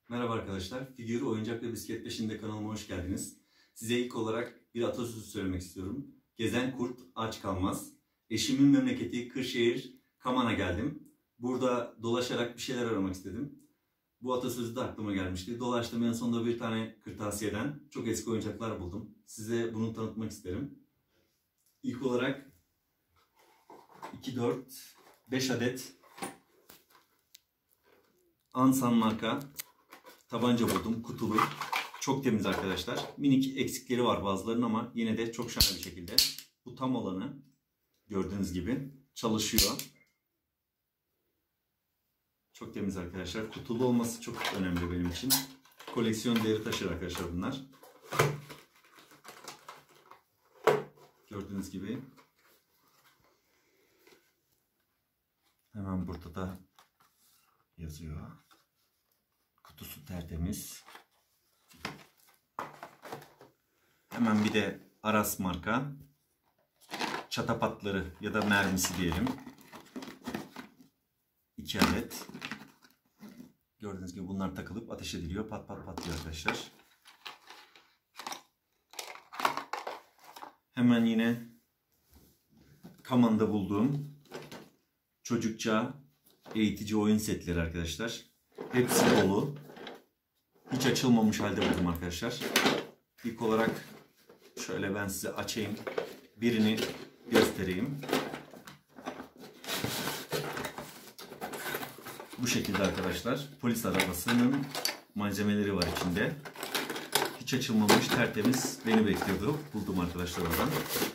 Merhaba arkadaşlar. Figür, oyuncak ve bisiklet peşinde kanalıma hoş geldiniz. Size ilk olarak bir atasözü söylemek istiyorum. Gezen kurt aç kalmaz. Eşimin memleketi Kırşehir, Kaman'a geldim. Burada dolaşarak bir şeyler aramak istedim. Bu atasözü de aklıma gelmişti. Dolaştım, en sonunda bir tane kırtasiyeden çok eski oyuncaklar buldum. Size bunu tanıtmak isterim. İlk olarak 2, 4, 5 adet Ansan marka tabanca buldum, kutulu. Çok temiz arkadaşlar. Minik eksikleri var bazılarının ama yine de çok şahane bir şekilde. Bu tam olanı, gördüğünüz gibi çalışıyor. Çok temiz arkadaşlar. Kutulu olması çok önemli benim için. Koleksiyon değeri taşır arkadaşlar bunlar. Gördüğünüz gibi. Hemen burada da yazıyor. Kutusu tertemiz. Hemen bir de Aras marka çatapatları ya da mermisi diyelim. 2 adet. Gördüğünüz gibi bunlar takılıp ateş ediliyor. Pat pat patlıyor arkadaşlar. Hemen yine Kaman'da bulduğum çocukça eğitici oyun setleri arkadaşlar. Hepsi dolu. Hiç açılmamış halde buldum arkadaşlar. İlk olarak şöyle ben size açayım. Birini göstereyim. Bu şekilde arkadaşlar. Polis arabasının malzemeleri var içinde. Hiç açılmamış, tertemiz, beni bekliyordu. Buldum arkadaşlar oradan.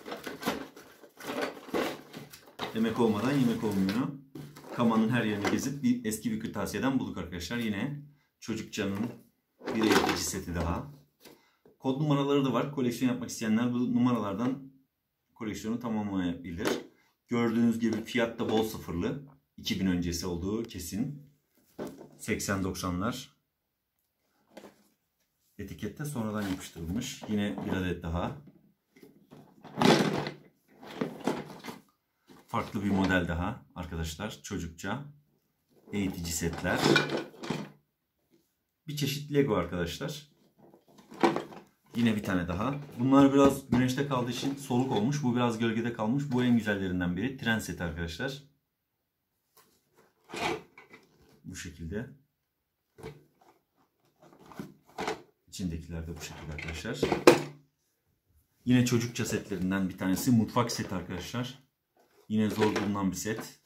Emek olmadan yemek olmuyor. Kaman'ın her yerini gezip eski bir kırtasiyeden bulduk arkadaşlar. Yine çocukçanın bir eğitici seti daha. Kod numaraları da var. Koleksiyon yapmak isteyenler bu numaralardan koleksiyonu tamamlayabilir. Gördüğünüz gibi fiyat da bol sıfırlı. 2000 öncesi olduğu kesin. 80-90'lar. Etikette sonradan yapıştırılmış. Yine bir adet daha. Farklı bir model daha arkadaşlar. Çocukça eğitici setler. Bir çeşit Lego arkadaşlar. Yine bir tane daha. Bunlar biraz güneşte kaldığı için soluk olmuş. Bu biraz gölgede kalmış. Bu en güzellerinden biri. Tren seti arkadaşlar. Bu şekilde. İçindekiler de bu şekilde arkadaşlar. Yine çocukça setlerinden bir tanesi. Mutfak seti arkadaşlar. Yine zor bulunan bir set.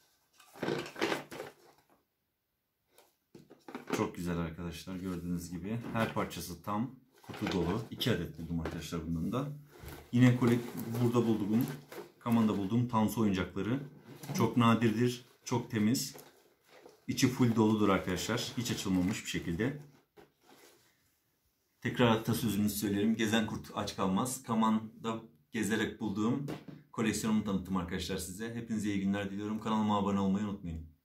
Çok güzel arkadaşlar. Gördüğünüz gibi. Her parçası tam. Kutu dolu. 2 adet buldum arkadaşlar bundan da. Yine burada bulduğum, Kaman'da bulduğum Tansu oyuncakları. Çok nadirdir. Çok temiz. İçi full doludur arkadaşlar. Hiç açılmamış bir şekilde. Tekrar atasözünü söylerim. Gezen kurt aç kalmaz. Kaman'da gezerek bulduğum koleksiyonumu tanıttım arkadaşlar size. Hepinize iyi günler diliyorum. Kanalıma abone olmayı unutmayın.